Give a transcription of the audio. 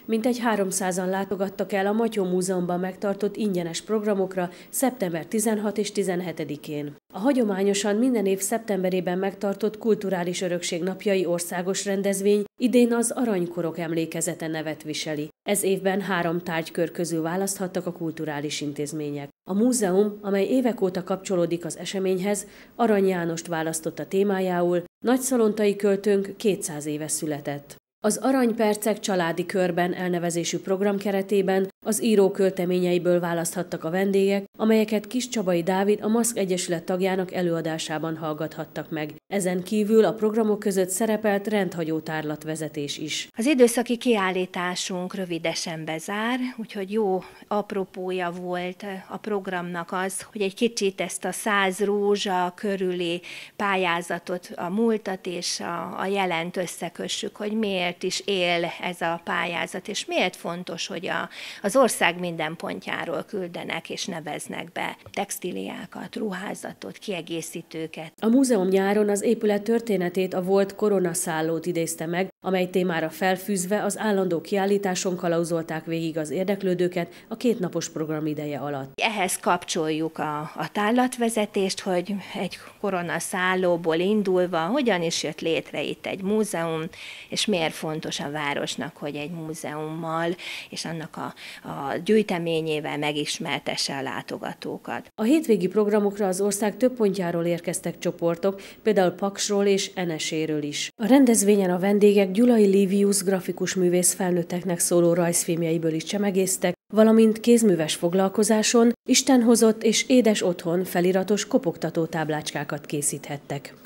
mintegy 300-an látogattak el a Matyó Múzeumban megtartott ingyenes programokra szeptember 16 és 17-én. A hagyományosan minden év szeptemberében megtartott Kulturális Örökség Napjai országos rendezvény idén az Aranykorok emlékezete nevet viseli. Ez évben 3 tárgykör közül választhattak a kulturális intézmények. A múzeum, amely évek óta kapcsolódik az eseményhez, Arany Jánost választotta témájául, nagyszalontai költőnk 200 éve született. Az Aranypercek családi körben elnevezésű program keretében az író költeményeiből választhattak a vendégek, amelyeket Kiscsabai Dávid, a Maszk Egyesület tagjának előadásában hallgathattak meg. Ezen kívül a programok között szerepelt rendhagyó tárlatvezetés is. Az időszaki kiállításunk rövidesen bezár, úgyhogy jó apropója volt a programnak az, hogy egy kicsit ezt a 100 rózsa körüli pályázatot, a múltat és a jelent összekössük, hogy miért is él ez a pályázat, és miért fontos, hogy az ország minden pontjáról küldenek és neveznek be textíliákat, ruházatot, kiegészítőket. A múzeum nyáron az épület történetét, a volt koronaszállót idézte meg, amely témára felfűzve az állandó kiállításon kalauzolták végig az érdeklődőket a 2 napos program ideje alatt. Ehhez kapcsoljuk a tárlatvezetést, hogy egy koronaszállóból indulva hogyan is jött létre itt egy múzeum, és miért fontos a városnak, hogy egy múzeummal és annak a gyűjteményével megismertesse a látogatókat. A hétvégi programokra az ország több pontjáról érkeztek csoportok, például Paksról és Eneséről is. A rendezvényen a vendégek Gyulai Livius grafikus művész felnőtteknek szóló rajzfilmjeiből is csemegéztek, valamint kézműves foglalkozáson Isten hozott és édes otthon feliratos kopogtató táblácskákat készíthettek.